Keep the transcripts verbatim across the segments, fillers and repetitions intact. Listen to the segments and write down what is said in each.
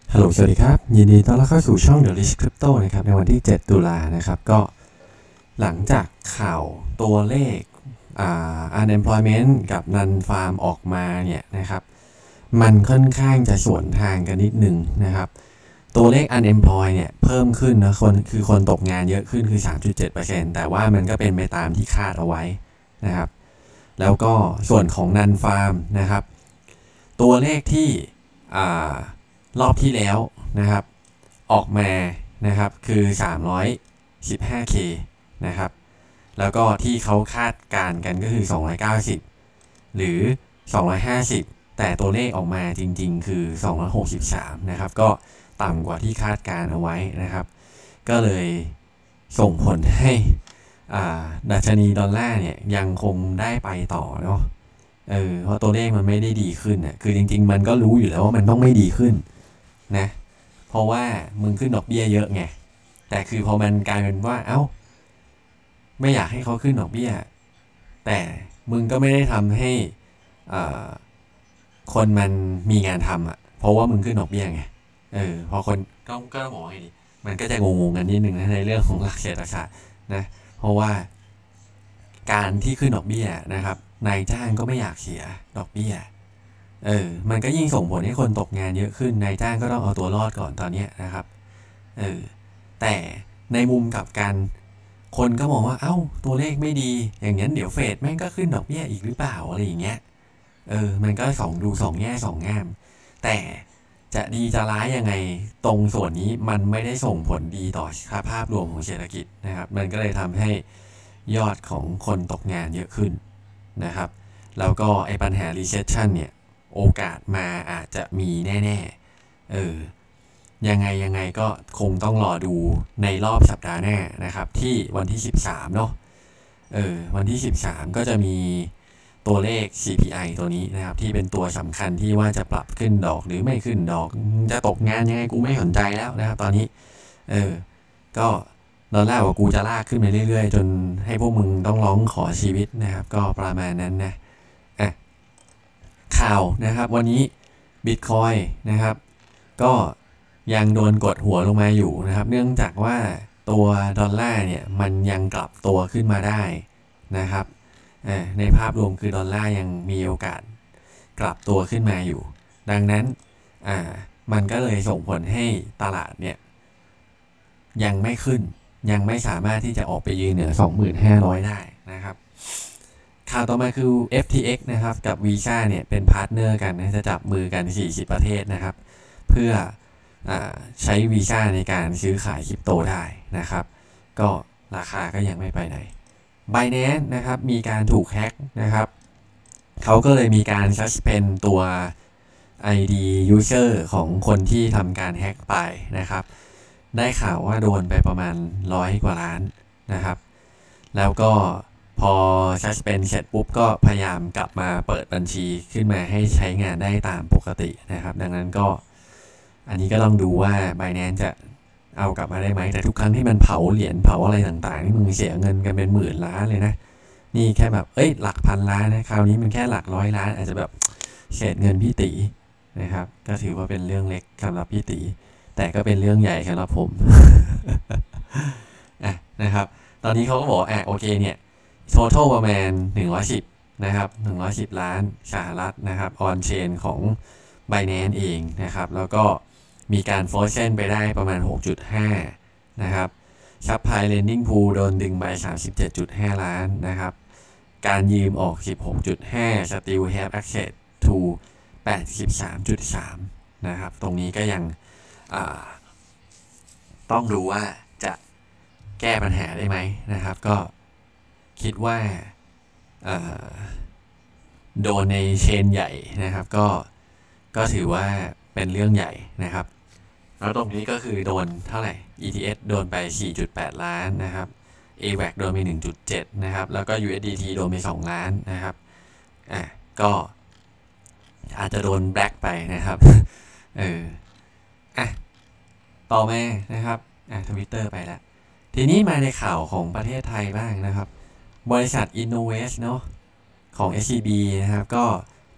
ฮัลโหลสวัสดีครับยินดีต้อนรับเข้าสู่ช่อง The Rich Crypto นะครับในวันที่เจ็ดตุลานะครับก็หลังจากข่าวตัวเลขอ่า unemployment กับ non farm ออกมาเนี่ยนะครับมันค่อนข้างจะสวนทางกันนิดนึงนะครับตัวเลข unemployed เนี่ยเพิ่มขึ้นนะคนคือคนตกงานเยอะขึ้นคือ สามจุดเจ็ดเปอร์เซ็นต์ แต่ว่ามันก็เป็นไปตามที่คาดเอาไว้นะครับแล้วก็ส่วนของ non farm นะครับตัวเลขที่อ่ารอบที่แล้วนะครับออกมานะครับคือ สามร้อยสิบห้าเค นะครับแล้วก็ที่เขาคาดการณ์กันก็คือ สองร้อยเก้าสิบ หรือ สองร้อยห้าสิบ แต่ตัวเลขออกมาจริงๆคือ สองร้อยหกสิบสาม นะครับก็ต่ำกว่าที่คาดการณ์เอาไว้นะครับก็เลยส่งผลให้ดัชนีดอลลาร์เนี่ยยังคงได้ไปต่อเนาะเออเพราะตัวเลขมันไม่ได้ดีขึ้นอ่ะคือจริงๆมันก็รู้อยู่แล้วว่ามันต้องไม่ดีขึ้นนะเพราะว่ามึงขึ้นดอกเบี้ยเยอะไงแต่คือพอมันกลายเป็นว่าเอ้าไม่อยากให้เขาขึ้นดอกเบี้ยแต่มึงก็ไม่ได้ทำให้คนมันมีงานทำอ่ะเพราะว่ามึงขึ้นดอกเบี้ยไงเออพอคนก็ก็ต้องบอกไงดีมันก็จะงงๆกันนิดนึงนะในเรื่องของหลักเศรษฐศาสตร์นะเพราะว่าการที่ขึ้นดอกเบี้ยนะครับนายจ้างก็ไม่อยากเสียดอกเบี้ยเออมันก็ยิ่งส่งผลให้คนตกงานเยอะขึ้นนายจ้างก็ต้องเอาตัวรอดก่อนตอนนี้นะครับเออแต่ในมุมกลับกันคนก็มองว่าเอ้าตัวเลขไม่ดีอย่างนั้นเดี๋ยวเฟดแม่งก็ขึ้นดอกเบี้ยอีกหรือเปล่าอะไรอย่างเงี้ยเออมันก็สองดูสองแง่สองงามแต่จะดีจะร้ายยังไงตรงส่วนนี้มันไม่ได้ส่งผลดีต่อภาพรวมของเศรษฐกิจนะครับมันก็เลยทำให้ยอดของคนตกงานเยอะขึ้นนะครับแล้วก็ไอ้ปัญหา recession เนี่ยโอกาสมาอาจจะมีแน่ๆเออยังไงยังไงก็คงต้องรอดูในรอบสัปดาห์หน้านะครับที่วันที่สิบสามเนาะเออวันที่สิบสามก็จะมีตัวเลข ซี พี ไอ ตัวนี้นะครับที่เป็นตัวสำคัญที่ว่าจะปรับขึ้นดอกหรือไม่ขึ้นดอกจะตกงานยังไงกูไม่สนใจแล้วนะครับตอนนี้เออก็ดอลลาร์ว่ากูจะลากขึ้นไปเรื่อยๆจนให้พวกมึงต้องร้องขอชีวิตนะครับก็ประมาณนั้นนะอ่ะข่าวนะครับวันนี้ Bitcoin นะครับก็ยังโดนกดหัวลงมาอยู่นะครับเนื่องจากว่าตัวดอลลาร์เนี่ยมันยังกลับตัวขึ้นมาได้นะครับในภาพรวมคือดอลลาร์ยังมีโอกาสกลับตัวขึ้นมาอยู่ดังนั้นมันก็เลยส่งผลให้ตลาดเนี่ยยังไม่ขึ้นยังไม่สามารถที่จะออกไปยืนเหนือ สองพันห้าร้อย ได้นะครับข่าวต่อมาคือ เอฟ ที เอ็กซ์ นะครับกับ Visa เนี่ยเป็นพาร์ทเนอร์กันนะจะจับมือกันสี่สิบประเทศนะครับเพื่อใช้ Visa ในการซื้อขายคริปโตได้นะครับก็ราคาก็ยังไม่ไปไหน Binance นะครับมีการถูกแฮ็กนะครับเขาก็เลยมีการ suspend ตัว ไอ ดี user ของคนที่ทำการแฮ็กไปนะครับได้ข่าวว่าโดนไปประมาณร้อยกว่าล้านนะครับแล้วก็พอ suspend เสร็จปุ๊บก็พยายามกลับมาเปิดบัญชีขึ้นมาให้ใช้งานได้ตามปกตินะครับดังนั้นก็อันนี้ก็ต้องดูว่า Binance จะเอากลับมาได้ไหมแต่ทุกครั้งที่มันเผาเหรียญเผาอะไรต่างๆนี่มึงเสียเงินกันเป็นหมื่นล้านเลยนะนี่แค่แบบเอ้ยหลักพันล้านนะคราวนี้มันแค่หลักร้อยล้านอาจจะแบบเศษเงินพี่ตีนะครับก็ถือว่าเป็นเรื่องเล็กสำหรับพี่ตีแต่ก็เป็นเรื่องใหญ่สำหรับผม อ่ะนะครับตอนนี้เขาก็บอกอ่ะโอเคเนี่ย total ประมาณหนึ่งร้อยสิบนะครับหนึ่งร้อยสิบล้านสหรัฐนะครับ on chain ของ Binance เองนะครับแล้วก็มีการ frozen ไปได้ประมาณ หกจุดห้า นะครับ Supply Lending Pool โดนดึงไป สามสิบเจ็ดจุดห้า ล้านนะครับการยืมออก สิบหกจุดห้า Still have access to แปดสิบสามจุดสาม นะครับตรงนี้ก็ยังต้องดูว่าจะแก้ปัญหาได้ไหมนะครับก็คิดว่าโดนในเชนใหญ่นะครับก็ก็ถือว่าเป็นเรื่องใหญ่นะครับแล้วตรงนี้ก็คือโดนเท่าไหร่ อี ที เอส โดนไป สี่จุดแปด ล้านนะครับ เอ ดับเบิลยู เอ ซี โดนไป หนึ่งจุดเจ็ด นะครับแล้วก็ ยู เอส ดี ที โดนไปสองล้านนะครับอ่ะก็อาจจะโดนแบล็คไปนะครับเอออ่ะต่อมานะครับอ่ะ Twitter ไปแล้วทีนี้มาในข่าวของประเทศไทยบ้างนะครับบริษัท Innovate เนาะของ เอส ซี บี นะครับก็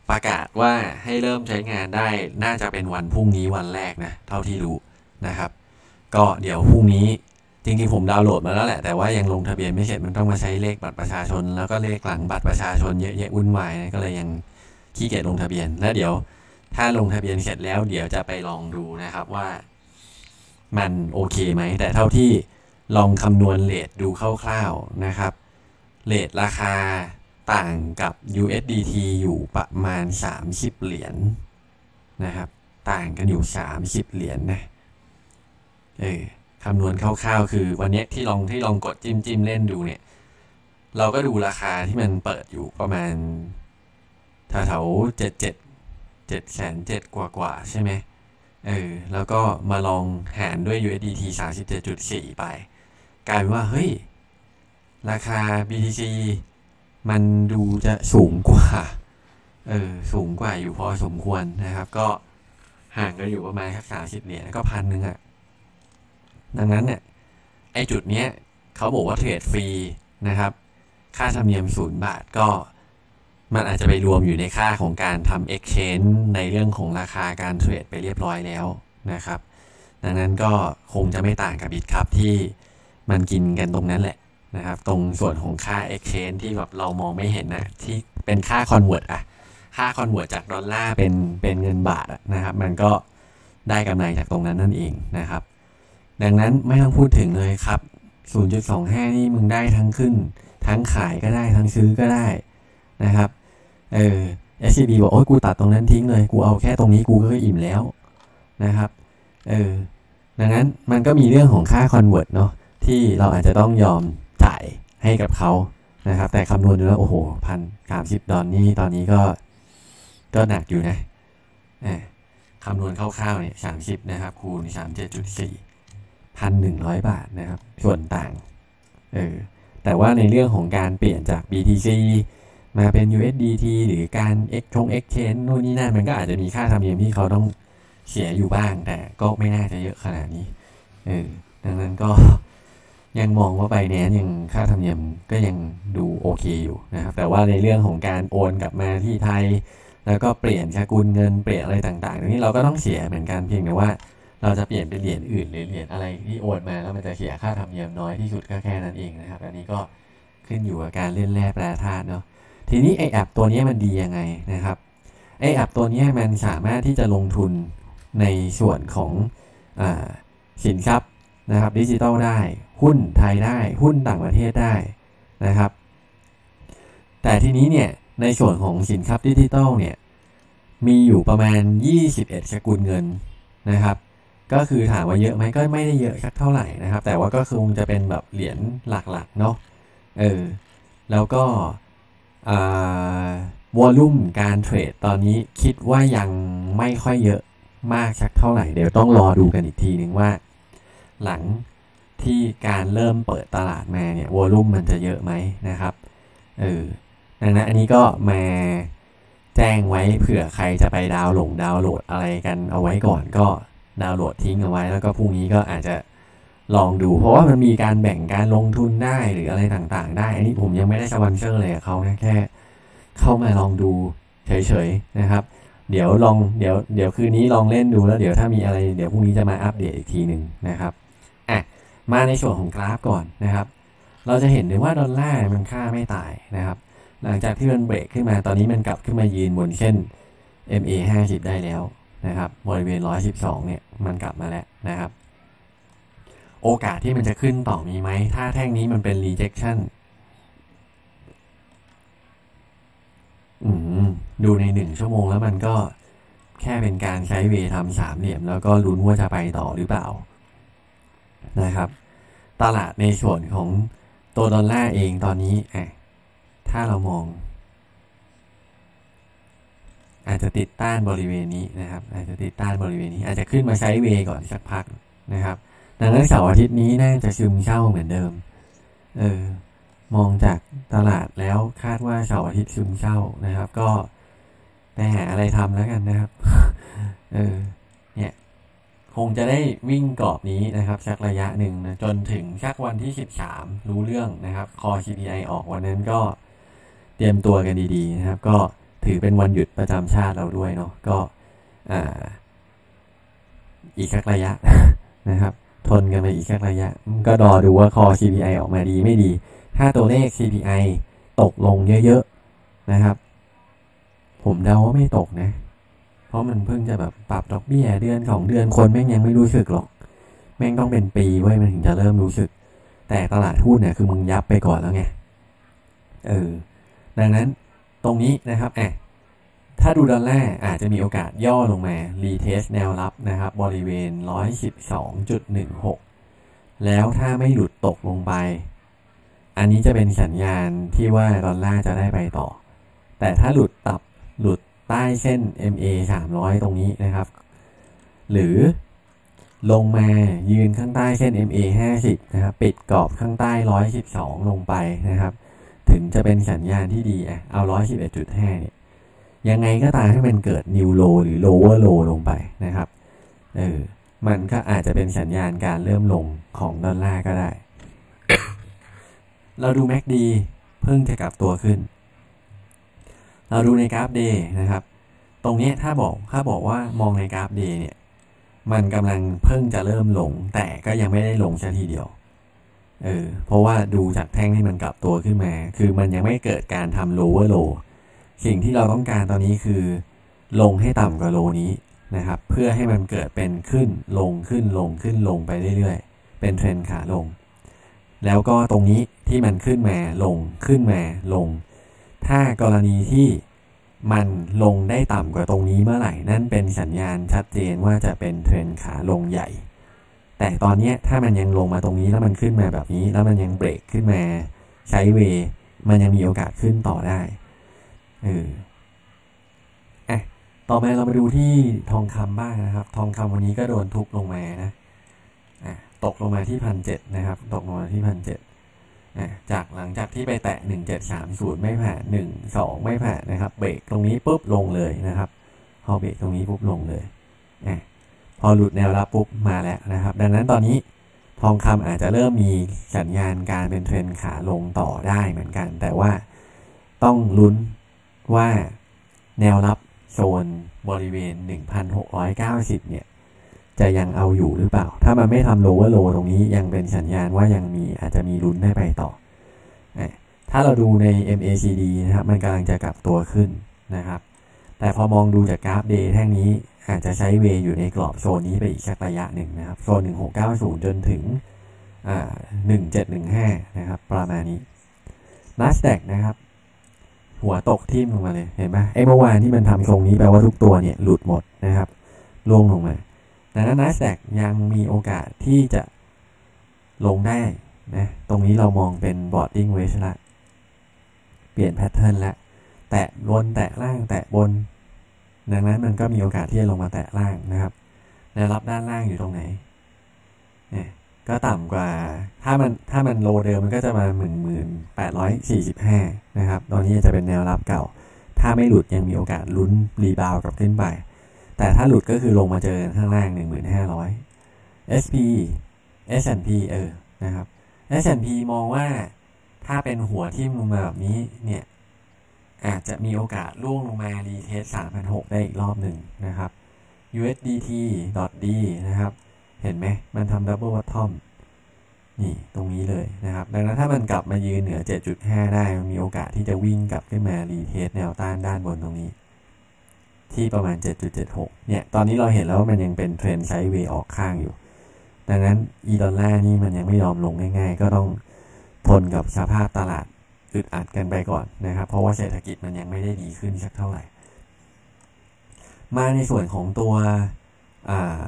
ประกาศว่าให้เริ่มใช้งานได้น่าจะเป็นวันพรุ่งนี้วันแรกนะเท่าที่รู้นะครับก็เดี๋ยวพรุ่งนี้จริงๆผมดาวน์โหลดมาแล้วแหละแต่ว่ายังลงทะเบียนไม่เสร็จมันต้องมาใช้เลขบัตรประชาชนแล้วก็เลขหลังบัตรประชาชนเยอะแยะวุ่นวายนะก็เลยยังขี้เกียจลงทะเบียนแล้วเดี๋ยวถ้าลงทะเบียนเสร็จแล้วเดี๋ยวจะไปลองดูนะครับว่ามันโอเคไหมแต่เท่าที่ลองคำนวณเรทดูคร่าวๆนะครับเรทราคาต่างกับ ยู เอส ดี ที อยู่ประมาณสามสิบเหรียญนะครับต่างกันอยู่สามสิบเหรียญนะเออคำนวณคร่าวๆคือวันนี้ที่ลองที่ลองกดจิ้มจิ้มเล่นดูเนี่ยเราก็ดูราคาที่มันเปิดอยู่ประมาณแถวๆเจ็ดเจ็ดเจ็ดแสนเจ็ดกว่ากว่าใช่ไหมเออแล้วก็มาลองหารด้วย ยู เอส ดี ที สามสิบเจ็ดจุดสี่ ไปกลายเป็นว่าเฮ้ยราคา บี ที ซี มันดูจะสูงกว่าเออสูงกว่าอยู่พอสมควรนะครับก็ห่างกันอยู่ประมาณสักสามสิบเหรียญก็พันหนึ่งอ่ะดังนั้นเนี่ยไอจุดเนี้ยเขาบอกว่าเทรดฟรีนะครับค่าธรรมเนียมศูนย์บาทก็มันอาจจะไปรวมอยู่ในค่าของการทำ exchange ในเรื่องของราคาการเทรดไปเรียบร้อยแล้วนะครับดังนั้นก็คงจะไม่ต่างกับ Bitcup ที่มันกินกันตรงนั้นแหละนะครับตรงส่วนของค่า exchange ที่แบบเรามองไม่เห็นนะที่เป็นค่า convert อะค่า convert จากดอลลาร์เป็นเป็นเงินบาทนะครับมันก็ได้กำไรจากตรงนั้นนั่นเองนะครับดังนั้นไม่ต้องพูดถึงเลยครับ ศูนย์จุดสองห้า นี่มึงได้ทั้งขึ้นทั้งขายก็ได้ทั้งซื้อก็ได้นะครับเออ เอส ซี บี บอกโอ้ยกูตัดตรงนั้นทิ้งเลยกูเอาแค่ตรงนี้กูก็อิ่มแล้วนะครับเออดังนั้นมันก็มีเรื่องของค่า convert เนาะที่เราอาจจะต้องยอมจ่ายให้กับเขานะครับแต่คำนวณดูแล้วโอ้โหพันสามสิบดอลนี่ตอนนี้ก็ก็หนักอยู่นะคำนวณคร่าวๆเนี่ยสามสิบนะครับคูณ สามสิบเจ็ดจุดสี่ พันหนึ่งร้อยบาทนะครับส่วนต่างเออแต่ว่าในเรื่องของการเปลี่ยนจาก บี ที ซี มาเป็น ยู เอส ดี ที หรือการ X ชง Exchange นู่นนี่นั่นมันก็อาจจะมีค่าธรรมเนียมที่เขาต้องเสียอยู่บ้างแต่ก็ไม่น่าจะเยอะขนาดนี้เออดังนั้นก็ยังมองว่า Binance ยังค่าธรรมเนียมก็ยังดูโอเคอยู่นะครับแต่ว่าในเรื่องของการโอนกลับมาที่ไทยแล้วก็เปลี่ยนสกุลเงินเปลี่ยนอะไรต่างๆตรงนี้เราก็ต้องเสียเหมือนกันเพียงแต่ว่าเราจะเปลี่ยนเป็นเหรียญอื่นหรือเหรียญอะไรที่โอนมาแล้วมันจะเสียค่าธรรมเนียมน้อยที่สุดก็แค่นั้นเองนะครับอันนี้ก็ขึ้นอยู่กับการเล่นแร่แปรธาตุเนาะทีนี้ไอแอปตัวนี้มันดียังไงนะครับไอแอปตัวนี้มันสามารถที่จะลงทุนในส่วนของอ่าสินทรัพย์นะครับดิจิทัลได้หุ้นไทยได้หุ้นต่างประเทศได้นะครับแต่ทีนี้เนี่ยในส่วนของสินทรัพย์ดิจิทัลเนี่ยมีอยู่ประมาณยี่สิบเอ็ดสกุลเงินนะครับก็คือถามว่าเยอะไหมก็ไม่ได้เยอะสักเท่าไหร่นะครับแต่ว่าก็คงจะเป็นแบบเหรียญหลักๆเนาะเออแล้วก็วอลลุ่มการเทรดตอนนี้คิดว่ายังไม่ค่อยเยอะมากสักเท่าไหร่เดี๋ยวต้องรอดูกันอีกทีนึงว่าหลังที่การเริ่มเปิดตลาดมาเนี่ยวอลลุ่มมันจะเยอะไหมนะครับเออดังนั้นอันนี้ก็มาแจ้งไว้เผื่อใครจะไปดาวน์โหลดดาวน์โหลดอะไรกันเอาไว้ก่อนก็ดาวน์โหลดทิ้งเอาไว้แล้วก็พรุ่งนี้ก็อาจจะลองดูเพราะว่ามันมีการแบ่งการลงทุนได้หรืออะไรต่างๆได้อันนี้ผมยังไม่ได้สปอนเซอร์เลยกับเขานะแค่เข้ามาลองดูเฉยๆนะครับเดี๋ยวลองเดี๋ยวเดี๋ยวคืนนี้ลองเล่นดูแล้วเดี๋ยวถ้ามีอะไรเดี๋ยวพรุ่งนี้จะมาอัปเดตอีกทีหนึ่งนะครับอ่ะมาในส่วนของกราฟก่อนนะครับเราจะเห็นเลยว่าดอลลาร์มันค่าไม่ตายนะครับหลังจากที่มันเบรกขึ้นมาตอนนี้มันกลับขึ้นมายืนบนเส้น เอ็ม เอ ห้าสิบได้แล้วนะครับบริเวณหนึ่งร้อยสิบสองเนี่ยมันกลับมาแล้วนะครับโอกาสที่มันจะขึ้นต่อมีไหมถ้าแท่งนี้มันเป็น rejection อืมดูในหนึ่งชั่วโมงแล้วมันก็แค่เป็นการใช้เวทำสามเหลี่ยมแล้วก็ลุ้นว่าจะไปต่อหรือเปล่านะครับตลาดในส่วนของตัวดอลลาร์เองตอนนี้อ่ะถ้าเรามองอาจจะติดต้านบริเวณนี้นะครับอาจจะติดต้านบริเวณนี้อาจจะขึ้นมาใช้เวก่อนสักพักนะครับดังนั้นเสาร์อาทิตย์นี้น่าจะซึมเศร้าเหมือนเดิมเออมองจากตลาดแล้วคาดว่าเสาร์อาทิตย์ซึมเศร้านะครับก็ไปหาอะไรทำแล้วกันนะครับเออเนี่ยคงจะได้วิ่งกรอบนี้นะครับสักระยะหนึ่งนะจนถึงสักวันที่สิบสามรู้เรื่องนะครับคอ ซี พี ไอ ออกวันนั้นก็เตรียมตัวกันดีๆนะครับก็ถือเป็นวันหยุดประจำชาติเราด้วยเนาะก็อ่าอีกสักระยะ นะครับทนกันไปอีกสักระยะก็รอดูว่าคอ ซี พี ไอ ออกมาดีไม่ดีถ้าตัวเลข ซี พี ไอ ตกลงเยอะๆนะครับผมเดาว่าไม่ตกนะเพราะมันเพิ่งจะแบบปรับดอกเบี้ยเดือนสองเดือนคนแม่งยังไม่รู้สึกหรอกแม่งต้องเป็นปีไว้มันถึงจะเริ่มรู้สึกแต่ตลาดหุ้นเนี่ยคือมึงยับไปก่อนแล้วไงเออดังนั้นตรงนี้นะครับแอะถ้าดูดอลลาร์อาจจะมีโอกาสย่อลงมารีเทสแนวรับนะครับบริเวณ หนึ่งร้อยสิบสองจุดหนึ่งหก แล้วถ้าไม่หลุดตกลงไปอันนี้จะเป็นสัญญาณที่ว่าดอลลาร์จะได้ไปต่อแต่ถ้าหลุดตับหลุดใต้เส้น เอ็ม เอ สามร้อยตรงนี้นะครับหรือลงมายืนข้างใต้เส้น เอ็ม เอ ห้าสิบนะครับปิดกรอบข้างใต้หนึ่งร้อยสิบสองลงไปนะครับถึงจะเป็นสัญญาณที่ดีอ่ะเอา หนึ่งร้อยสิบเอ็ดจุดห้า เนี่ยยังไงก็ตามให้มันเกิด new low หรือ lower low ลงไปนะครับเออมันก็อาจจะเป็นสัญญาณการเริ่มลงของดอลลาร์ก็ได้ เราดู แม็ก ดี เพิ่งจะกลับตัวขึ้นเราดูในกราฟ Day นะครับตรงนี้ถ้าบอกถ้าบอกว่ามองในกราฟ Day เนี่ยมันกำลังเพิ่งจะเริ่มลงแต่ก็ยังไม่ได้ลงซะทีเดียวเออเพราะว่าดูจากแท่งที่มันกลับตัวขึ้นมาคือมันยังไม่เกิดการทำ lower low สิ่งที่เราต้องการตอนนี้คือลงให้ต่ำกว่าโลนี้นะครับเพื่อให้มันเกิดเป็นขึ้นลงขึ้นลงขึ้นลงไปเรื่อยๆเป็นเทรนด์ขาลงแล้วก็ตรงนี้ที่มันขึ้นมาลงขึ้นมาลงถ้ากรณีที่มันลงได้ต่ำกว่าตรงนี้เมื่อไหร่นั่นเป็นสัญญาณชัดเจนว่าจะเป็นเทรนด์ขาลงใหญ่แต่ตอนนี้ถ้ามันยังลงมาตรงนี้แล้วมันขึ้นมาแบบนี้แล้วมันยังเบรกขึ้นมาใช้เวมันยังมีโอกาสขึ้นต่อได้เอออ่ะต่อมาเรามาดูที่ทองคำบ้างนะครับทองคำวันนี้ก็โดนทุบลงมานะอ่ะตกลงมาที่ หนึ่งพันเจ็ดร้อย นะครับตกลงมาที่ หนึ่งพันเจ็ดร้อย อ่ะจากหลังจากที่ไปแตะหนึ่งเจ็ดสามศูนย์ไม่ผ่านหนึ่ง สองไม่ผ่านนะครับเบรกตรงนี้ปุ๊บลงเลยนะครับพอเบรกตรงนี้ปุ๊บลงเลยอ่ะพอหลุดแนวรับปุ๊บมาแล้วนะครับดังนั้นตอนนี้ทองคำอาจจะเริ่มมีสัญญาณการเป็นเทรนด์ขาลงต่อได้เหมือนกันแต่ว่าต้องลุ้นว่าแนวรับโซนบริเวณ หนึ่งพันหกร้อยเก้าสิบ เนี่ยจะยังเอาอยู่หรือเปล่าถ้ามันไม่ทำ lower low ตรงนี้ยังเป็นสัญญาณว่ายังมีอาจจะมีลุ้นได้ไปต่อถ้าเราดูใน เอ็ม เอ ซี ดี นะครับมันกำลังจะกลับตัวขึ้นนะครับแต่พอมองดูจากกราฟ Day แท่งนี้อาจจะใช้เวอยู่ในกรอบโซนนี้ไปอีกสักระยะหนึ่งนะครับโซนหนึ่งพันหกร้อยเก้าสิบจนถึงอ่าหนึ่งพันเจ็ดร้อยสิบห้านะครับประมาณนี้ Nasdaq นะครับหัวตกทิ่มลงมาเลยเห็นไหมไอ้เมื่อวานที่มันทำทรงนี้แปลว่าทุกตัวเนี่ยหลุดหมดนะครับล่วงลงมาดังนั้น Nasdaq ยังมีโอกาสที่จะลงได้นะตรงนี้เรามองเป็น boarding wedge ละเปลี่ยนแพทเทิร์นละแตะบนแตะล่างแตะบนดังนั้นมันก็มีโอกาสที่จะลงมาแตะล่างนะครับแนวรับด้านล่างอยู่ตรงไหนเนี่ยก็ต่ำกว่าถ้ามันถ้ามันโลเดิมมันก็จะมา หนึ่งพันแปดร้อยสี่สิบห้า นะครับตอนนี้จะเป็นแนวรับเก่าถ้าไม่หลุดยังมีโอกาสลุ้นรีบาวกลับขึ้นไปแต่ถ้าหลุดก็คือลงมาเจอข้างล่าง หนึ่งพันห้าร้อย เอส พี เอส แอนด์ พี เออนะครับ เอส แอนด์ พี มองว่าถ้าเป็นหัวทิ่มลงมาแบบนี้เนี่ยอาจจะมีโอกาสล่วงลงมารีเทส สามพันหกร้อย ได้อีกรอบหนึ่งนะครับ ยู เอส ดี ที ดี นะครับเห็นไหมมันทำ Double Bottom นี่ตรงนี้เลยนะครับดังนั้นถ้ามันกลับมายืนเหนือ เจ็ดจุดห้า ได้มันมีโอกาสที่จะวิ่งกลับขึ้นมารีเทสแนวต้านด้านบนตรงนี้ที่ประมาณ เจ็ดจุดเจ็ดหก เนี่ยตอนนี้เราเห็นแล้วว่ามันยังเป็นเทรนด์ไซด์เวย์ออกข้างอยู่ดังนั้นอีดอลลาร์นี่มันยังไม่ยอมลงง่ายๆก็ต้องทนกับสภาพตลาดอึดอัดกันไปก่อนนะครับเพราะว่าเศรษฐกิจมันยังไม่ได้ดีขึ้นสักเท่าไหร่มาในส่วนของตัวอ่า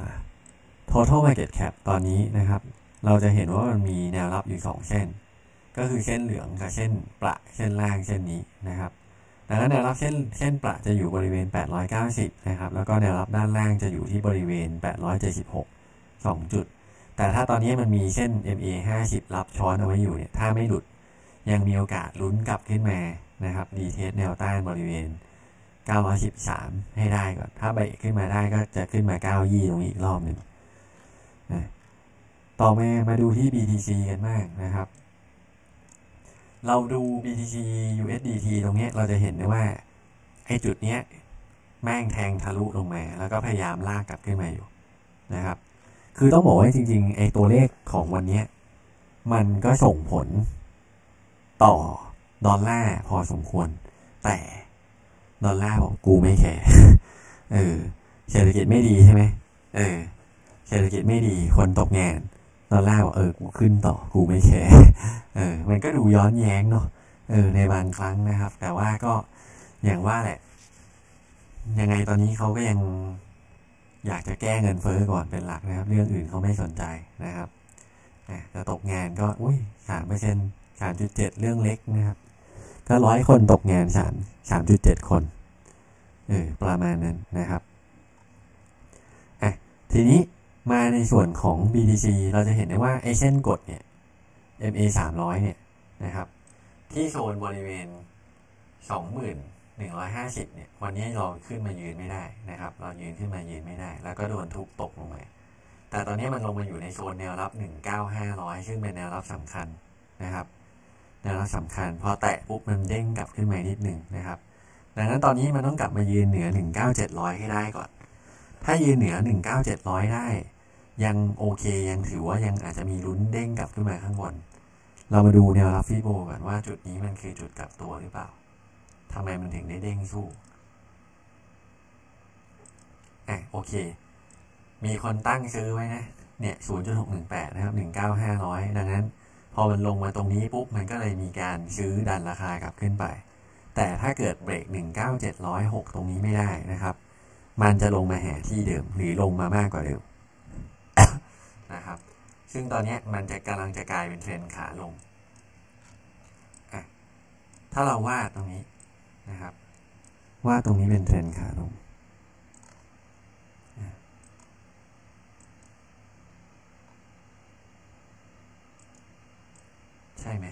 total market cap ตอนนี้นะครับเราจะเห็นว่ามันมีแนวรับอยู่สองเส้นก็คือเส้นเหลืองกับเส้นประเส้นล่างเส้นนี้นะครับดังนั้นแนวรับเส้นเส้นประจะอยู่บริเวณแปดร้อยเก้าสิบนะครับแล้วก็แนวรับด้านล่างจะอยู่ที่บริเวณแปดร้อยเจ็ดสิบหก สองจุดแต่ถ้าตอนนี้มันมีเส้น เอ็ม เอ ห้าสิบ รับช้อนเอาไว้อยู่เนี่ยถ้าไม่หลุดยังมีโอกาสลุ้นกลับขึ้นมานะครับดีเทสแนวต้านบริเวณเก้าร้อยสิบสามให้ได้ก่อนถ้าเบรกขึ้นมาได้ก็จะขึ้นมาเก้ายี่ตรงนี้อีกรอบหนึ่งนะต่อมามาดูที่ บี ที ซี กันบ้างนะครับเราดู บี ที ซี ยู เอส ดี ที ตรงนี้เราจะเห็นได้ว่าไอ้จุดเนี้ยแม่งแทงทะลุลงมาแล้วก็พยายามลากกลับขึ้นมาอยู่นะครับคือต้องบอกว่าจริงๆไอ้ตัวเลขของวันนี้มันก็ส่งผลต่อดอลลาร์พอสมควรแต่ดอลลาร์บอกกูไม่แคร์เออเศรษฐกิจไม่ดีใช่ไหมเออเศรษฐกิจไม่ดีคนตกงานดอลลาร์บอกเออกูขึ้นต่อกูไม่แคร์เออมันก็ดูย้อนแย้งเนาะเออในบางครั้งนะครับแต่ว่าก็อย่างว่าแหละยังไงตอนนี้เขาก็ยังอยากจะแก้เงินเฟ้อก่อนเป็นหลักนะครับเรื่องอื่นเขาไม่สนใจนะครับจะตกงานก็อุ้ยสามเปอร์เซ็นต์สามจุดเจ็ดเรื่องเล็กนะครับก็ร้อยคนตกงานสามสามจุดเจ็ดคนเออประมาณนั้นนะครับอ่ะทีนี้มาในส่วนของ บี ที ซี เราจะเห็นได้ว่าไอ้เส้นกดเนี่ย เอ็ม เอ สามร้อยเนี่ยนะครับที่โซนบริเวณ สองหมื่นหนึ่งร้อยห้าสิบ เนี่ยวันนี้เราขึ้นมายืนไม่ได้นะครับเรายืนขึ้นมายืนไม่ได้แล้วก็โดนทุบตกลงมาแต่ตอนนี้มันลงมาอยู่ในโซนแนวรับหนึ่งพันเก้าพันห้าร้อยซึ่งเป็นแนวรับสำคัญนะครับแนวรับสำคัญพอแตะปุ๊บมันเด้งกลับขึ้นมานิดหนึ่งนะครับดังนั้นตอนนี้มันต้องกลับมายืนเหนือหนึ่งพันเก้าพันเจ็ดร้อยให้ได้ก่อนถ้ายืนเหนือหนึ่งพันเก้าพันเจ็ดร้อยได้ยังโอเคยังถือว่ายังอาจจะมีลุ้นเด้งกลับขึ้นมาข้างบนเรามาดูแนวรับฟีโบก่อนว่าจุดนี้มันคือจุดกลับตัวหรือเปล่าทำไมมันถึงได้เด้งสู้อ่ะโอเคมีคนตั้งซื้อไว้นะเนี่ย ศูนย์จุดหกหนึ่งแปด นะครับหนึ่งพันเก้าพันห้าร้อยดังนั้นพอมันลงมาตรงนี้ปุ๊บมันก็เลยมีการซื้อดันราคากลับขึ้นไปแต่ถ้าเกิดเบรกหนึ่งพันเก้าพันเจ็ดร้อยหกตรงนี้ไม่ได้นะครับมันจะลงมาหาที่เดิมหรือลงมามากกว่าเดิม นะครับซึ่งตอนนี้มันจะกำลังจะกลายเป็นเทรนขาลงอ่ะถ้าเราวาดตรงนี้นะครับวาดตรงนี้เป็นเทรนขาลงใช่ไหม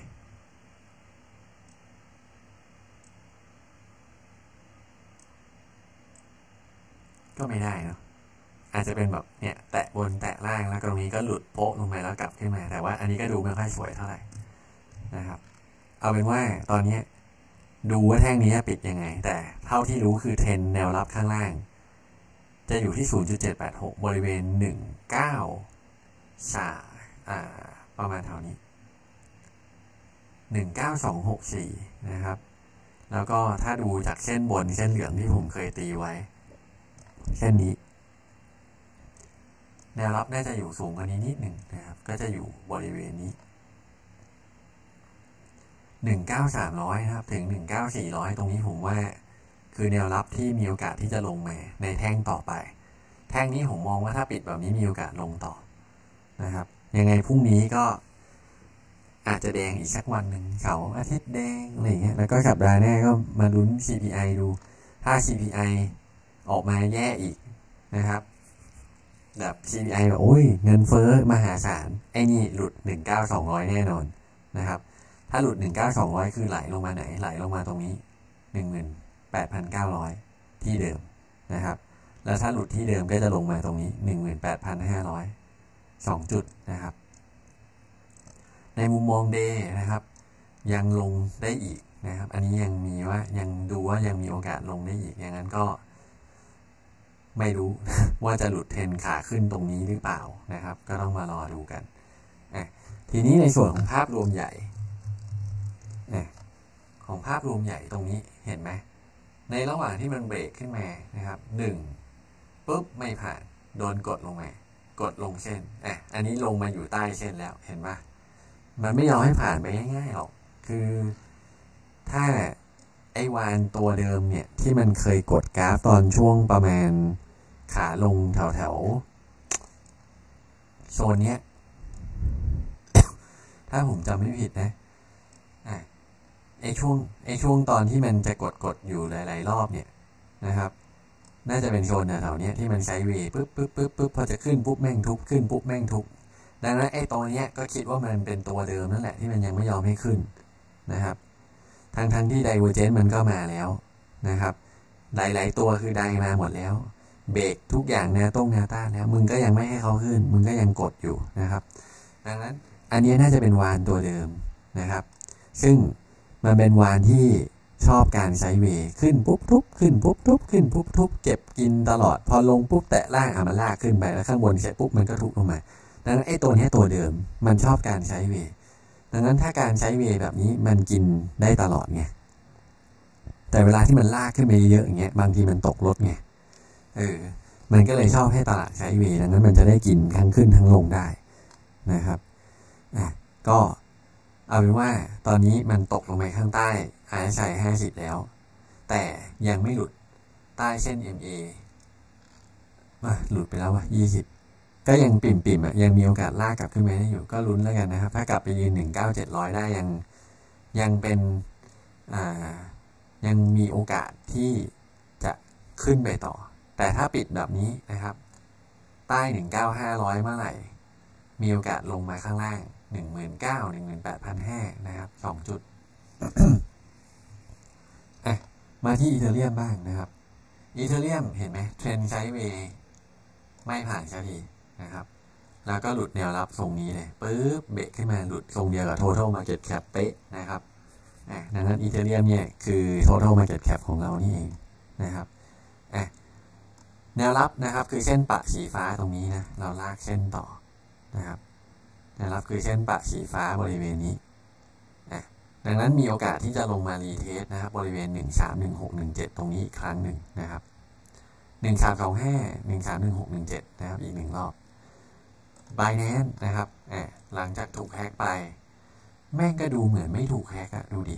ก็ไม่ได้เนาะอาจจะเป็นแบบเนี่ยแตะบนแตะล่างแล้วตรงนี้ก็หลุดโป๊ะลงมาแล้วกลับขึ้นมาแต่ว่าอันนี้ก็ดูไม่ค่อยสวยเท่าไหร่นะครับเอาเป็นว่าตอนนี้ดูว่าแท่งนี้ปิดยังไงแต่เท่าที่รู้คือเทรนแนวรับข้างล่างจะอยู่ที่ ศูนย์จุดเจ็ดแปดหก บริเวณหนึ่งพันเก้าร้อยสาม อ่าประมาณเท่านี้หนึ่งพันเก้าพันสองร้อยหกสิบสี่นะครับแล้วก็ถ้าดูจากเส้นบนเส้นเหลืองที่ผมเคยตีไว้เส้นนี้แนวรับน่าจะอยู่สูงกว่านี้นิดหนึ่งนะครับก็จะอยู่บริเวณนี้หนึ่งพันเก้าพันสามร้อยนะครับถึงหนึ่งพันเก้าพันสี่ร้อยตรงนี้ผมว่าคือแนวรับที่มีโอกาสที่จะลงมาในแท่งต่อไปแท่งนี้ผมมองว่าถ้าปิดแบบนี้มีโอกาสลงต่อนะครับยังไงพรุ่งนี้ก็อาจจะแดงอีกสักวันหนึ่งเสาร์อาทิตย์แดงอะไรเงี้ยแล้วก็สัปดาห์หน้าก็มาลุ้น ซี พี ไอ ดูถ้า ซี พี ไอ ออกมาแย่อีกนะครับแบบ ซี พี ไอ แบบโอ้ยเงินเฟ้อมหาศาลไอ้นี่หลุดหนึ่งพันเก้าพันสองร้อยแน่นอนนะครับถ้าหลุดหนึ่งพันเก้าพันสองร้อยคือไหลลงมาไหนไหลลงมาตรงนี้ หนึ่งหมื่นแปดพันเก้าร้อย ที่เดิมนะครับแล้วถ้าหลุดที่เดิมก็จะลงมาตรงนี้ หนึ่งหมื่นแปดพันห้าร้อย สองจุดนะครับในมุมมองเดย์นะครับยังลงได้อีกนะครับอันนี้ยังมีว่ายังดูว่ายังมีโอกาสลงได้อีกอย่างนั้นก็ไม่รู้ ว่าจะหลุดเทรนขาขึ้นตรงนี้หรือเปล่านะครับก็ต้องมารอดูกันอ่ะทีนี้ในส่วนของภาพรวมใหญ่อ่ะของภาพรวมใหญ่ตรงนี้เห็นไหมในระหว่างที่มันเบรกขึ้นมานะครับหนึ่งปุ๊บไม่ผ่านโดนกดลงมากดลงเส้นอ่ะอันนี้ลงมาอยู่ใต้เส้นแล้วเห็นปะมันไม่ยอมให้ผ่านไปง่ายๆหรอกคือถ้าไอ้วานตัวเดิมเนี่ยที่มันเคยกดกราฟตอนช่วงประมาณขาลงแถวๆโซนเนี้ย ถ้าผมจำไม่ผิดนะอ่ะไอ้ช่วงไอ้ช่วงตอนที่มันจะกดกดอยู่หลายๆรอบเนี่ยนะครับน่าจะเป็นโซนแถวๆนี้ที่มันไซด์เวย์ปึ๊บปึ๊บปึ๊บปึ๊บพอจะขึ้นปุ๊บแม่งทุบขึ้นปุ๊บแม่งทุบดังนั้นไอ้ตัวเนี้ยก็คิดว่ามันเป็นตัวเดิมนั่นแหละที่มันยังไม่ยอมให้ขึ้นนะครับทั้งทั้งที่ไดเวอร์เจนต์มันก็มาแล้วนะครับหลายๆตัวคือไดมาหมดแล้วเบรกทุกอย่างแนวต้งแนวต้านแล้วมึงก็ยังไม่ให้เขาขึ้นมึงก็ยังกดอยู่นะครับดังนั้นอันนี้น่าจะเป็นวานตัวเดิมนะครับซึ่งมันเป็นวานที่ชอบการใช้เวขึ้นปุ๊บทุบขึ้นปุ๊บทุบขึ้นปุ๊บทุบเก็บกินตลอดพอลงปุ๊บแตะล่างอ่ะมันลากขึ้นไปแล้วข้างบนเสร็จปุ๊บมันก็ทุบลงมาดังนั้นไอ้ตัวนี้ตัวเดิมมันชอบการใช้เวดังนั้นถ้าการใช้เวแบบนี้มันกินได้ตลอดไงแต่เวลาที่มันลากขึ้นไปเยอะอย่างเงี้ยบางทีมันตกรถไงเออมันก็เลยชอบให้ตลาดใช้เวดังนั้นมันจะได้กินทั้งขึ้นทั้งลงได้นะครับอ่ะก็เอาเป็นว่าตอนนี้มันตกลงไปข้างใต้ อาร์ เอส ไอ ห้าสิบแล้วแต่ยังไม่หลุดใต้เส้น เอ็ม เอ อ่ะหลุดไปแล้วว่ะยี่สิบก็ยังปิ่มๆอ่ะยังมีโอกาสลากกลับขึ้นไปได้อยู่ก็ลุ้นแล้วกันนะครับถ้ากลับไปยืนหนึ่งเก้าเจ็ดร้อยได้ยังยังเป็นอ่ายังมีโอกาสที่จะขึ้นไปต่อแต่ถ้าปิดแบบนี้นะครับใต้หนึ่งเก้าห้าร้อยเมื่อไหร่มีโอกาสลงมาข้างล่างหนึ่งหมื่นเก้าหนึ่งหมื่นแปดพันห้านะครับสองจุด อ่ะมาที่อีเธอเรียมบ้างนะครับอีเธอเรียมเห็นไหมเทรนไซด์เวย์ไม่ผ่านสักทีนะครับแล้วก็หลุดแนวรับทรงนี้เลยปึ๊บเบรกขึ้นมาหลุดทรงเดียวกับ total market cap เป๊ะนะครับอ่ะดังนั้นอีเธอเรียมเนี่ยคือ total market cap ของเรานี่เองนะครับอ่ะแนวรับนะครับคือเส้นปะสีฟ้าตรงนี้นะเราลากเส้นต่อนะครับแนวรับคือเส้นปะสีฟ้าบริเวณนี้อ่ะดังนั้นมีโอกาสที่จะลงมารีเทสนะครับบริเวณหนึ่งสามหนึ่งหกหนึ่งเจ็ดตรงนี้อีกครั้งหนึ่งนะครับหนึ่งสามสองห้า หนึ่งสามหนึ่งหกหนึ่งเจ็ดนะครับอีกหนึ่งรอบ Binance นะครับอ่ะหลังจากถูกแฮกไปแม่งก็ดูเหมือนไม่ถูกแฮกอะดูดิ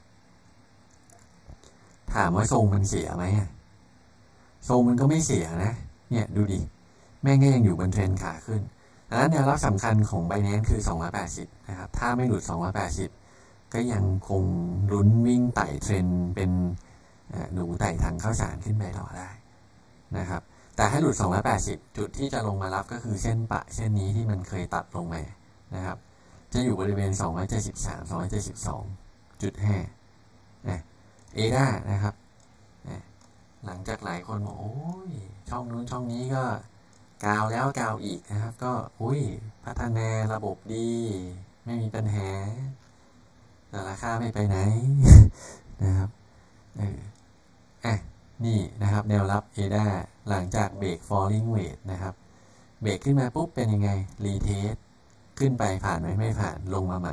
ถามว่าทรงมันเสียไหมอะทรงมันก็ไม่เสียนะเนี่ยดูดิแม่งก็ยังอยู่บนเทรนขาขึ้นดังนั้นแนวรับสำคัญของ Binance คือสองร้อยแปดสิบนะครับถ้าไม่หลุดสองร้อยแปดสิบก็ยังคงลุ้นวิ่งไต่เทรนเป็นหนูไต่ทางเข้าสารขึ้นไปต่อได้นะครับแต่ให้หลุดสองร้อยแปดสิบจุดที่จะลงมารับก็คือเส้นปะเส้นนี้ที่มันเคยตัดลงมานะครับจะอยู่บริเวณสองร้อยเจ็ดสิบสาม สองร้อยเจ็ดสิบสองจุดห้า นะเอด้านะครับนะหลังจากหลายคนบอกโอ้ยช่องนู้นช่องนี้ก็กาวแล้วกาวอีกนะครับก็อุ้ยพัฒนาระบบดีไม่มีปัญหาแต่ราคาไม่ไปไหน นะครับเอออ่ะนี่นะครับแนวรับ เอ ดี เอ หลังจากเบรก falling wedge นะครับเบรกขึ้นมาปุ๊บเป็นยังไงรีเทสขึ้นไปผ่านไหมไม่ผ่านลงมาใหม่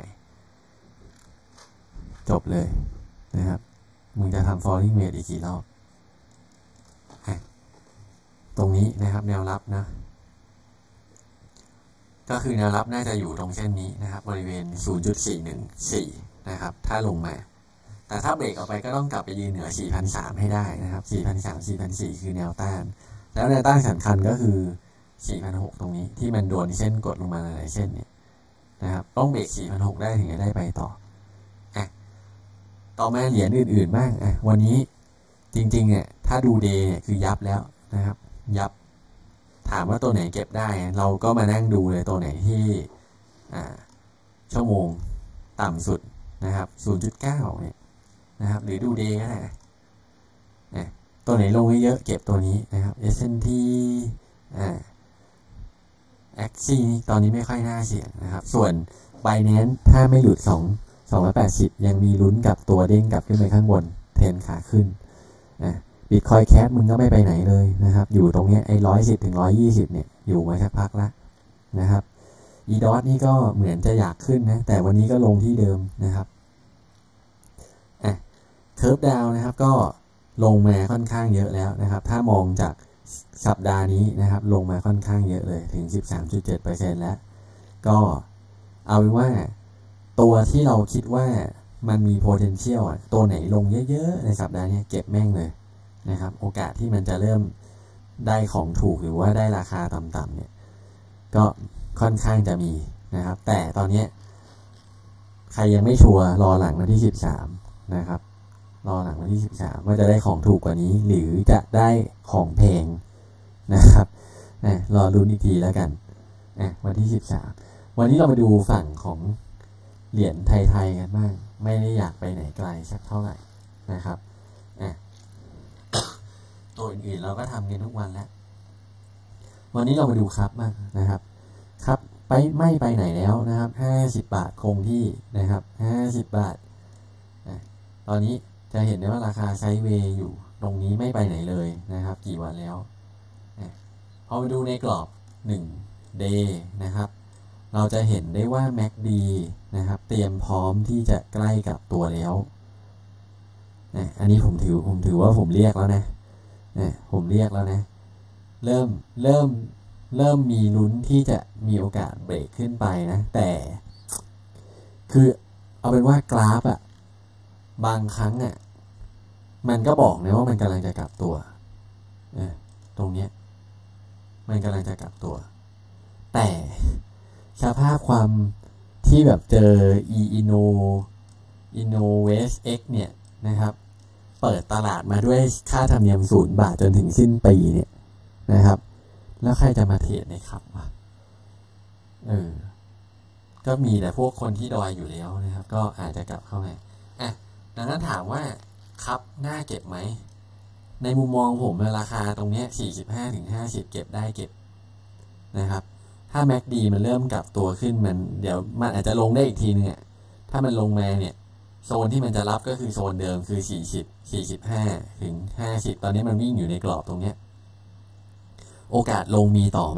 จบเลยนะครับมึงจะทำ falling wedge อีกกี่รอบตรงนี้นะครับแนวรับนะก็คือแนวรับน่าจะอยู่ตรงเส้นนี้นะครับบริเวณ ศูนย์จุดสี่หนึ่งสี่ นะครับถ้าลงมาแต่ถ้าเบรกออกไปก็ต้องกลับไปยืนเหนือ สี่พันสามร้อย ให้ได้นะครับ สี่พันสามร้อย สี่พันสี่ร้อย คือแนวต้านแล้วแนวต้านสำคัญก็คือ สี่พันหกร้อย ตรงนี้ที่มันโดนเส้นกดลงมาหลายเส้นเนี่ยนะครับต้องเบรก สี่พันหกร้อย ได้ถึงจะได้ไปต่ออ่ะต่อมาเหรียญอื่นๆบ้างอ่ะวันนี้จริงๆเนี่ยถ้าดูเดย์คือยับแล้วนะครับยับถามว่าตัวไหนเก็บได้เราก็มานั่งดูเลยตัวไหนที่ชั่วโมงต่ำสุดนะครับ ศูนย์จุดเก้า เนี่ยนะครับหรือดูเดย์ก็ได้นะตัวไหนลงเยอะเก็บตัวนี้นะครับ เอส แอนด์ พี อ่า แอค ซี ตอนนี้ไม่ค่อยน่าเสี่ยงนะครับส่วน Binance ถ้าไม่หลุดสอง สองร้อยแปดสิบยังมีลุ้นกับตัวเด้งกลับขึ้นไปข้างบนเทรนขาขึ้นนะบิตคอยแคทมึงก็ไม่ไปไหนเลยนะครับอยู่ตรงเนี้ยไอ้ร้อยสิบถึงร้อยยี่สิบเนี่ยอยู่มาสักพักแล้วนะครับอีดอทนี่ก็เหมือนจะอยากขึ้นนะแต่วันนี้ก็ลงที่เดิมนะครับอ่ะเคิร์ฟดาวนะครับก็ลงมาค่อนข้างเยอะแล้วนะครับถ้ามองจากสัปดาห์นี้นะครับลงมาค่อนข้างเยอะเลยถึง สิบสามจุดเจ็ดเปอร์เซ็นต์ แล้วก็เอาเป็นว่าตัวที่เราคิดว่ามันมี potential อ่ะตัวไหนลงเยอะๆในสัปดาห์นี้เก็บแม่งเลยนะครับโอกาสที่มันจะเริ่มได้ของถูกหรือว่าได้ราคาต่ำๆเนี่ยก็ค่อนข้างจะมีนะครับแต่ตอนนี้ใครยังไม่ชัวร์รอหลังวันที่สิบสามนะครับรอหลังวันที่สิบสามว่าจะได้ของถูกกว่านี้หรือจะได้ของแพงนะครับนะรอรุ้นอีกทีแล้วกันนะวันที่สิบสามวันนี้เรามาดูฝั่งของเหรียญไทยๆกันบ้างไม่ได้อยากไปไหนไกลสักเท่าไหร่นะครับอ่ะตัวอื่นๆเราก็ทำกันทุกวันแล้ววันนี้เรามาดูครับบ้างนะครับครับไปไม่ไปไหนแล้วนะครับห้าสิบบาทคงที่นะครับห้าสิบบาทนะตอนนี้จะเห็นได้ว่าราคาไซด์เวย์อยู่ตรงนี้ไม่ไปไหนเลยนะครับกี่วันแล้วพอมาดูในกรอบหนึ่ง day นะครับเราจะเห็นได้ว่า แมค ดี นะครับเตรียมพร้อมที่จะใกล้กับตัวแล้วนะอันนี้ผมถือผมถือว่าผมเรียกแล้วนะนะผมเรียกแล้วนะเริ่มเริ่มเริ่มมีลุ้นที่จะมีโอกาสเบรกขึ้นไปนะแต่คือเอาเป็นว่ากราฟอะบางครั้งอะมันก็บอกนะว่ามันกำลังจะกลับตัวตรงเนี้ยมันกำลังจะกลับตัวแต่สภาพความที่แบบเจอ e inno innovate x เนี่ยนะครับเปิดตลาดมาด้วยค่าธรรมเนียมศูนย์บาทจนถึงสิ้นปีเนี่ยนะครับแล้วใครจะมาเทรดในครับวะเออก็มีแต่พวกคนที่ดอยอยู่แล้วนะครับก็อาจจะกลับเข้ามาอ่ะดังนั้นถามว่าครับน่าเก็บไหมในมุมมองผมราคาตรงเนี้ย สี่สิบห้าถึงห้าสิบ เก็บได้เก็บนะครับถ้า แมค ดี มันเริ่มกลับตัวขึ้นมันเดี๋ยวมันอาจจะลงได้อีกทีนึงอ่ะถ้ามันลงมาเนี่ยโซนที่มันจะรับก็คือโซนเดิมคือสี่สิบ สี่สิบห้าถึงห้าสิบตอนนี้มันวิ่งอยู่ในกรอบตรงเนี้ยโอกาสลงมีต่อไหม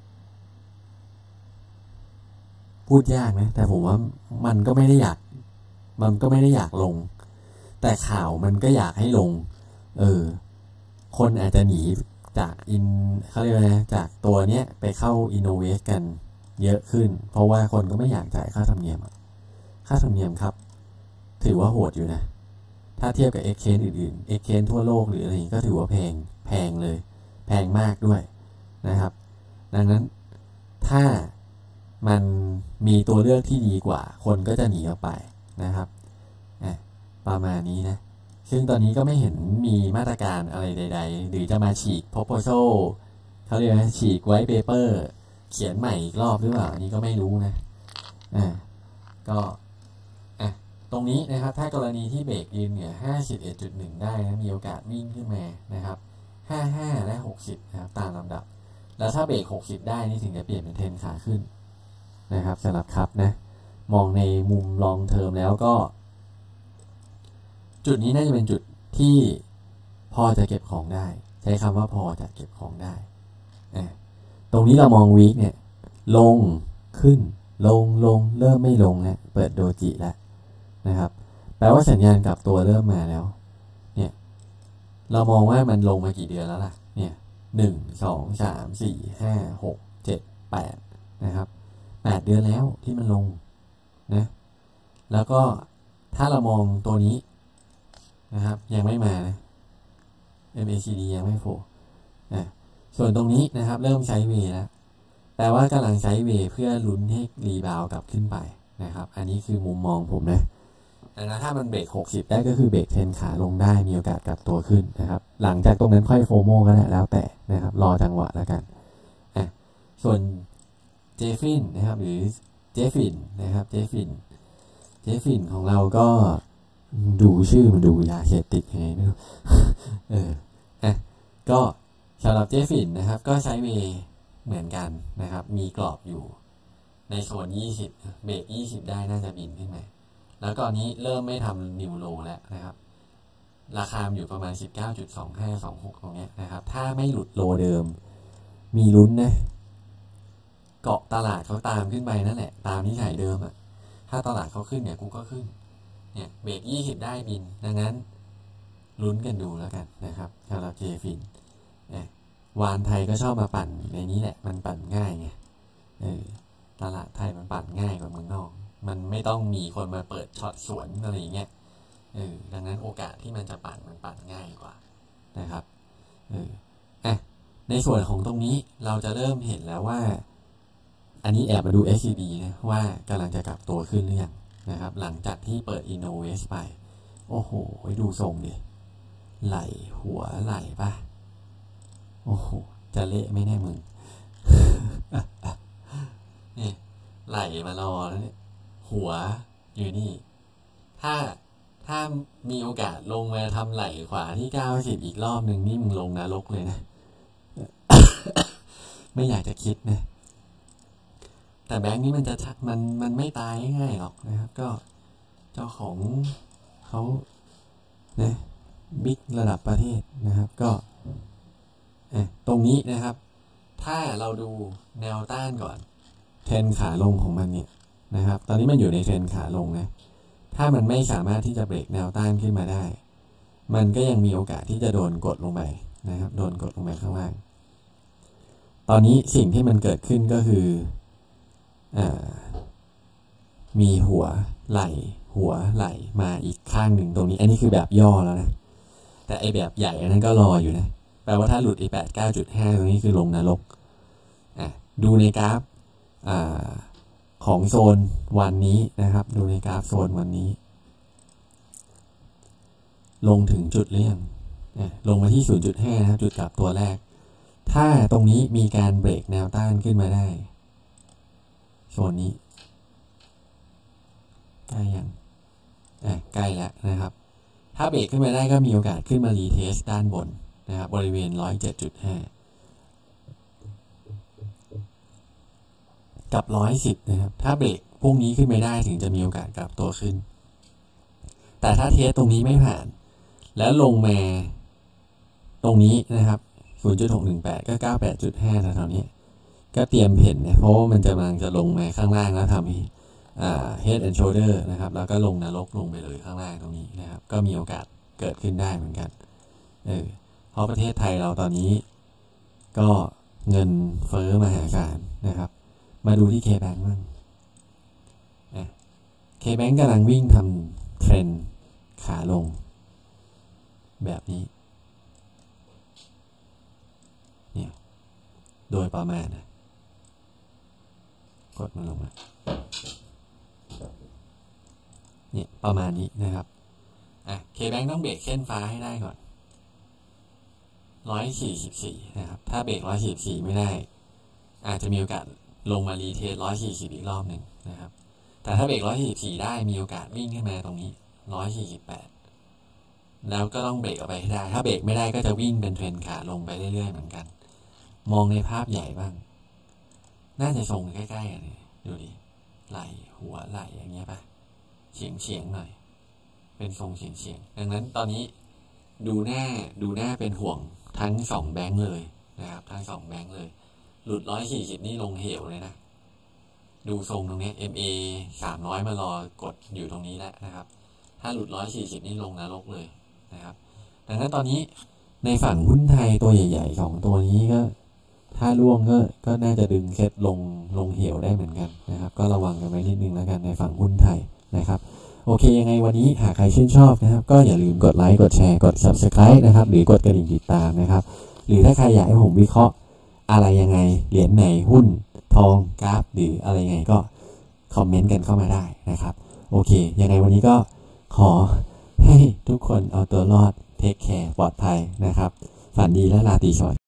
พูดยากนะแต่ผมว่ามันก็ไม่ได้อยากมันก็ไม่ได้อยากลงแต่ข่าวมันก็อยากให้ลงเออคนอาจจะหนีจากอินเขาเรียกว่าจากตัวเนี้ยไปเข้าอินโนเวทกันเยอะขึ้นเพราะว่าคนก็ไม่อยากจ่ายค่าธรรมเนียมค่าธรรมเนียมครับถือว่าโหดอยู่นะถ้าเทียบกับ Exchange อื่นๆ Exchange ทั่วโลกหรืออะไรก็ถือว่าแพงแพงเลยแพงมากด้วยนะครับดังนั้นถ้ามันมีตัวเลือกที่ดีกว่าคนก็จะหนีออกไปนะครับประมาณนี้นะซึ่งตอนนี้ก็ไม่เห็นมีมาตรการอะไรใดๆหรือจะมาฉีก proposal เขาเรียกว่าฉีกไว้ paper เขียนใหม่อีกรอบหรือเปล่าอันนี้ก็ไม่รู้นะอ่าก็อ่ะตรงนี้นะครับถ้ากรณีที่เบรกยืนเหนือ ห้าสิบเอ็ดจุดหนึ่ง ได้นะมีโอกาสวิ่งขึ้นมานะครับห้าสิบห้าและหกสิบนะครับตามลำดับแล้วถ้าเบรกหกสิบได้นี่ถึงจะเปลี่ยนเป็นเทรนขาขึ้นนะครับสำหรับครับนะมองในมุมลองเทอมแล้วก็จุดนี้น่าจะเป็นจุดที่พอจะเก็บของได้ใช้คำว่าพอจะเก็บของได้นะตรงนี้เรามองวีคเนี่ยลงขึ้นลงลงเริ่มไม่ลงแล้วเปิดโดจิแล้วนะครับแปลว่าสัญญาณกลับตัวเริ่มมาแล้วเนี่ยเรามองว่ามันลงมากี่เดือนแล้วล่ะเนี่ยหนึ่งสองสามสี่ห้าหกเจ็ดแปดนะครับแปดเดือนแล้วที่มันลงนะแล้วก็ถ้าเรามองตัวนี้นะครับยังไม่มานะ เอ็ม เอ ซี ดี ยังไม่โผล่นะส่วนตรงนี้นะครับเริ่มใช้เวแล้วแปลว่ากำลังใช้เวเพื่อลุ้นให้รีบาวกลับขึ้นไปนะครับอันนี้คือมุมมองผมนะแต่ถ้ามันเบรกหกสิบได้ก็คือเบรกเทรนขาลงได้มีโอกาสกลับตัวขึ้นนะครับหลังจากตรงนั้นค่อยโฟโมก็ได้แล้วแต่นะครับรอจังหวะแล้วกันอ่ะส่วนเจฟินนะครับหรือเจฟินนะครับเจฟินเจฟินของเราก็ดูชื่อมันดูยาเสพติดยังไงไม่รู้เอออ่ะก็สำหรับเจฟินนะครับก็ใช้เวเหมือนกันนะครับมีกรอบอยู่ในโซนยี่สิบเบรกยี่สิบได้น่าจะบินขึ้นมาแล้วตอนนี้เริ่มไม่ทำนิวโลแล้วนะครับราคาอยู่ประมาณ สิบเก้าจุดสองห้าสองหก ตรงนี้นะครับถ้าไม่หลุดโลเดิมมีลุ้นนะเกาะตลาดเขาตามขึ้นไปนั่นแหละตามนิสัยเดิมอ่ะถ้าตลาดเขาขึ้นเนี่ยกูก็ขึ้นเนี่ยเบรกยี่สิบได้บินดังนั้นลุ้นกันดูแล้วกันนะครับสำหรับเจฟินวานไทยก็ชอบมาปั่นในนี้แหละมันปั่นง่ายไงเออตลาดไทยมันปั่นง่ายกว่าเมืองนอกมันไม่ต้องมีคนมาเปิดช็อตสวนอะไรอย่างเงี้ยเออดังนั้นโอกาสที่มันจะปั่นมันปั่นง่ายกว่านะครับเอออ่ะในส่วนของตรงนี้เราจะเริ่มเห็นแล้วว่าอันนี้แอบมาดู เอส ซี บี นะว่ากำลังจะกลับตัวขึ้นหรือยังนะครับหลังจากที่เปิด Innovate ไปโอ้โหดูทรงดิไหลหัวไหลป่ะโอ้โหจะเละไม่แน่มึง นี่ไหลมารอแล้วเนี่ยหัวอยู่นี่ถ้าถ้ามีโอกาสลงมาทำไหลขวาที่เก้าสิบอีกรอบหนึ่งนี่มึงลงนรกเลยนะ ไม่อยากจะคิดนะแต่แบงค์นี้มันจะมันมันไม่ตายง่ายหรอกนะครับก็เจ้าของเขานะบิ๊กระดับประเทศนะครับก็ตรงนี้นะครับถ้าเราดูแนวต้านก่อนเทรนขาลงของมันเนี่ยนะครับตอนนี้มันอยู่ในเทรนขาลงนะถ้ามันไม่สามารถที่จะเบรกแนวต้านขึ้นมาได้มันก็ยังมีโอกาสที่จะโดนกดลงไปนะครับโดนกดลงไปข้างล่างตอนนี้สิ่งที่มันเกิดขึ้นก็คืออ่ามีหัวไหลหัวไหลมาอีกข้างหนึ่งตรงนี้อันนี้คือแบบย่อแล้วนะแต่ไอแบบใหญ่อันนั้นก็รออยู่นะแปลว่าถ้าหลุดไอแปดเก้าจุดห้าตรงนี้คือลงนรกอ่ะดูในกราฟอ่าของโซนวันนี้นะครับดูในกราฟโซนวันนี้ลงถึงจุดเลี่ยงลงมาที่ ศูนย์จุดห้า นะครับจุดกลับตัวแรกถ้าตรงนี้มีการเบรกแนวต้านขึ้นมาได้โซนนี้ใกล้ยังอ่ะใกล้แล้วนะครับถ้าเบรกขึ้นมาได้ก็มีโอกาสขึ้นมารีเทสด้านบนนะครับบริเวณ หนึ่งร้อยเจ็ดจุดห้า กับ หนึ่งร้อยสิบ นะครับถ้าเบรกพวกนี้ขึ้นไม่ได้ถึงจะมีโอกาสกลับตัวขึ้นแต่ถ้าเทสตรงนี้ไม่ผ่านแล้วลงมาตรงนี้นะครับ ศูนย์จุดหกหนึ่งแปด ก็ เก้าสิบแปดจุดห้า แถวๆนี้ก็เตรียมเห็นนะเพราะว่ามันจะกำลังจะลงมาข้างล่างแล้วทำให้อ่า head and shoulder นะครับแล้วก็ลงนรกลงไปเลยข้างล่างตรงนี้นะครับก็มีโอกาสเกิดขึ้นได้เหมือนกันเออเพราะประเทศไทยเราตอนนี้ก็เงินเฟ้อมหาศาลนะครับมาดูที่ K-Bank บ้างอ่ะ K-Bank กำลังวิ่งทำเทรนขาลงแบบนี้เนี่ยโดยประมาณนะกดมันลงมาเนี่ยประมาณนี้นะครับอ่ะ K-Bank ต้องเบรกเส้นฟ้าให้ได้ก่อนหนึ่งร้อยสี่สิบสี่นะครับถ้าเบรกหนึ่งร้อยสี่สิบสี่ไม่ได้อาจจะมีโอกาสลงมารีเทสหนึ่งร้อยสี่สิบอีกรอบหนึ่งนะครับแต่ถ้าเบรกหนึ่งร้อยสี่สิบสี่ได้มีโอกาสวิ่งขึ้นมาตรงนี้หนึ่งร้อยสี่สิบแปดแล้วก็ต้องเบรกออกไปให้ได้ถ้าเบรกไม่ได้ก็จะวิ่งเป็นเทรนขาลงไปเรื่อยๆเหมือนกันมองในภาพใหญ่บ้างน่าจะทรงใกล้ๆกันเลยดูดิไหลหัวไหลอย่างเงี้ยป่ะเฉียงเฉียงหน่อยเป็นทรงเฉียงเฉียงดังนั้นตอนนี้ดูหน้าดูหน้าเป็นห่วงทั้งสองแบงค์เลยนะครับทั้งสองแบงค์เลยหลุดหนึ่งร้อยสี่สิบนี่ลงเหวเลยนะดูทรงตรงนี้ เอ็ม เอ สามร้อยมารอกดอยู่ตรงนี้แล้วนะครับถ้าหลุดหนึ่งร้อยสี่สิบนี่ลงนรกเลยนะครับดังนั้นตอนนี้ในฝั่งหุ้นไทยตัวใหญ่ๆสองตัวนี้ก็ถ้าร่วงก็ก็น่าจะดึงเซ็ตลงลงเหวได้เหมือนกันนะครับก็ระวังกันไว้นิดนึงแล้วกันในฝั่งหุ้นไทยนะครับโอเคยังไงวันนี้หากใครชื่นชอบนะครับก็อย่าลืมกดไลค์กดแชร์กด ซับสไครบ์ นะครับหรือกดกระดิ่งติดตามนะครับหรือถ้าใครอยากให้ผมวิเคราะห์อะไรยังไงเหรียญไหนหุ้นทองกราฟหรืออะไรยังไงก็คอมเมนต์กันเข้ามาได้นะครับโอเคยังไงวันนี้ก็ขอให้ทุกคนเอาตัวรอดเทคแคร์ปลอดภัยนะครับฝันดีและราตรีสวัสดิ์